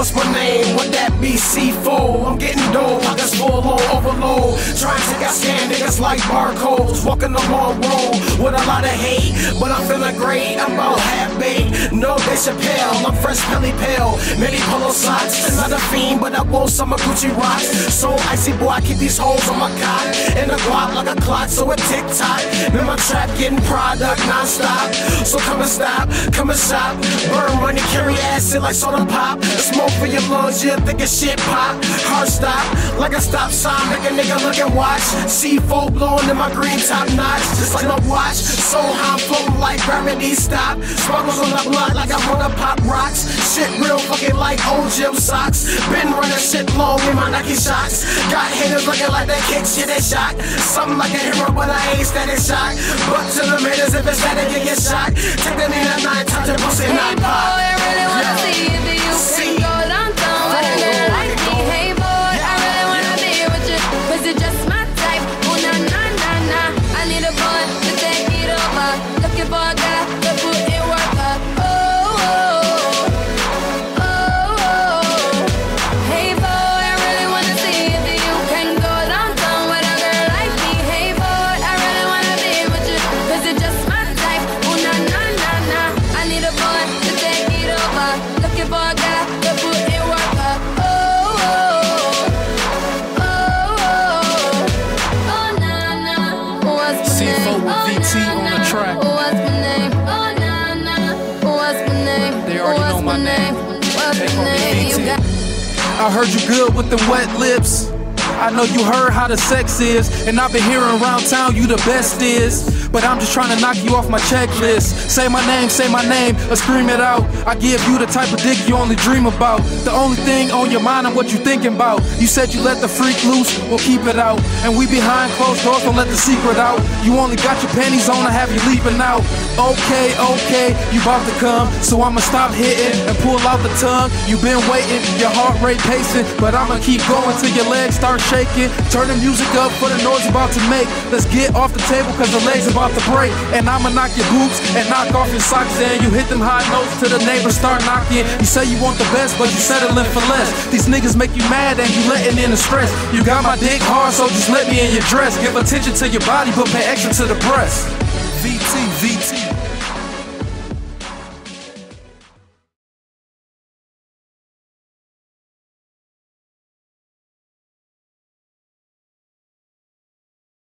what's my name? Would that be C4? I'm getting dope, pockets full on overload. Trying to get scam niggas like barcodes. Walking the long road with a lot of hate, but I'm feeling great. I'm about half baked. No Dave Chappelle, I'm fresh Pelly Pale. Many polo socks, not a fiend, but I wore some Gucci rocks. So icy boy, I keep these hoes on my cock. And the guap like a clock, so a tick-tock. In my trap, getting product non-stop. So come and stop, come and shop. Burn money, carry acid like soda pop. Smoke for your lungs, you think it's shit pop. Hard stop, like a stop sign, make a nigga look and watch. C4 blowing in my green top notch, just like my watch. So high, I'm floating like gravity stop. Sparkles on the block like I wanna pop rocks. Shit real fucking like old gym socks. Been running shit long in my Nike shots. Got haters looking like they kick shit and shot. Something like a hero, but I ain't static shock. But to the haters, if it's static, you get shot. Take the name at 9 times and pussy not pop. I really wanna see if you can go downtown with a girl like me. Hey boy, I really wanna be with you, cause you're just my type. Oh na na na na, I need a boy to take it over. Looking for a guy to put in work up. Oh, oh, oh, oh. Hey boy, I really wanna see if you can go downtown with a girl like me. Hey boy, I really wanna be with you, cause you're just my type. Oh na na na na, I need a boy to take it over. Looking for a guy to put in work up. Oh, oh, oh, oh, oh, na na. What's my name? C4 with VT on the track. What's my name? Oh na na. What's my name? They already know my name. What's They my call me name? You VT. got I heard you good with the wet lips. I know you heard how the sex is, and I've been hearing around town you the best is. But I'm just trying to knock you off my checklist. Say my name, or scream it out. I give you the type of dick you only dream about. The only thing on your mind and what you thinking about. You said you let the freak loose, well keep it out. And we behind closed doors, don't let the secret out. You only got your panties on, I have you leaping out. Okay, okay, you about to come, so I'ma stop hitting and pull out the tongue. You been waiting, your heart rate pacing, but I'ma keep going till your legs start shaking. Turn the music up for the noise about to make. Let's get off the table cause the legs about to break. And I'ma knock your boots and knock off your socks. Then you hit them high notes till the neighbors start knocking. You say you want the best but you settling for less. These niggas make you mad and you letting in the stress. You got my dick hard so just let me in your dress. Give attention to your body but pay extra to the breast. VT, VT.